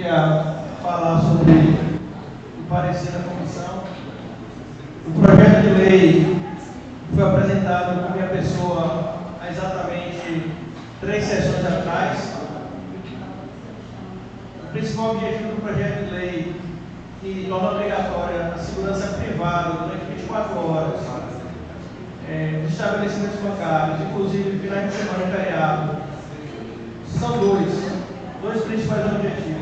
queria falar sobre o parecer da comissão. O projeto de lei foi apresentado por minha pessoa há exatamente 3 sessões atrás. O principal objetivo do projeto de lei, que torna obrigatória a segurança privada durante 24 horas dos estabelecimentos bancários, inclusive finais de semana e feriado, são dois principais objetivos.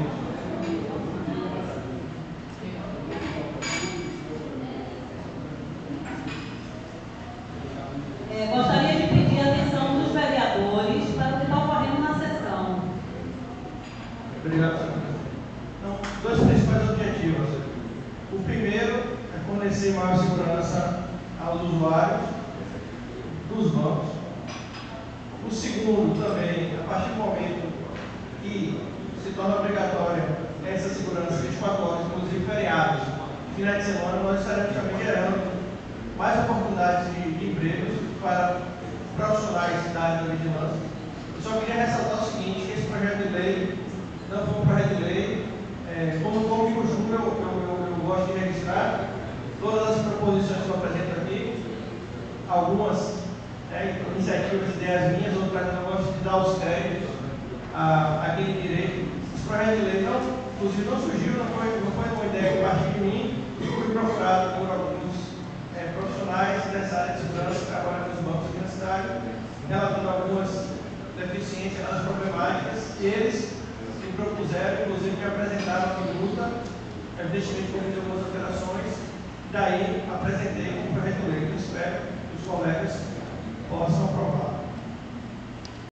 Gostaria de pedir a atenção dos vereadores para o que está ocorrendo na sessão. Obrigado, senhor. Então, 2 principais objetivos. O primeiro é fornecer maior segurança aos usuários dos bancos. O segundo também, a partir do momento que se torna obrigatória essa segurança 24 horas, inclusive feriados, final de semana, nós estaremos também gerando mais oportunidades de empregos para profissionais da área da vigilância. Eu só queria ressaltar o seguinte, que esse projeto de lei não foi um projeto de lei, como me costumo, eu gosto de registrar todas as proposições que eu apresento aqui, algumas iniciativas, ideias minhas, outras eu gosto de dar os créditos a quem direito. Esse projeto de lei inclusive não surgiu, não foi uma ideia que partiu de mim, e fui procurado por alguns profissionais dessa área de segurança que trabalham nos bancos aqui na cidade, relatando algumas deficiências, as problemáticas que eles se propuseram, inclusive que apresentaram a minuta, evidentemente cometeu algumas alterações, daí apresentei um projeto de lei que espero que os colegas possam aprovar.